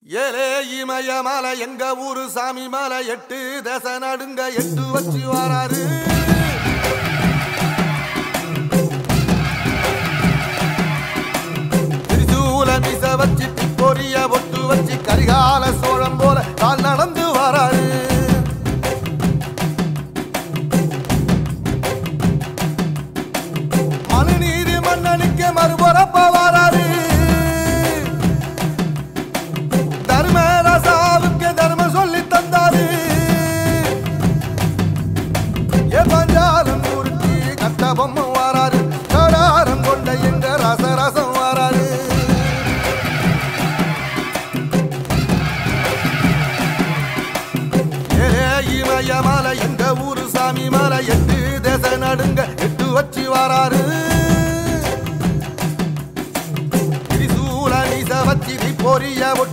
ஏலே இமயமலை எங்க ஊரு சாமி மலை 8 தேச நடுங்க 8 வச்சு வராரு. திரிசூல மிச வச்சு பொரிய பொட்டு வச்சு கரிகால சோழம் போல கால் நடந்து வராரு. மனுநீதி மன்னனுக்கு மறுபுறப்ப வராரு. தர்மராசாவுக்கு தர்மம் சொல்லி தந்தாரு. பஞ்சாலம் உருட்டி கட்ட பொம்மை வாராரு. கடாரம் கொண்ட எங்க ரசரசம் வாராரு. இமயமலை எங்க ஊரு சாமி மலை 8 தேச நடுங்க 8 வச்சு வாராரு. திரிசூல நீச வச்சி பொரிய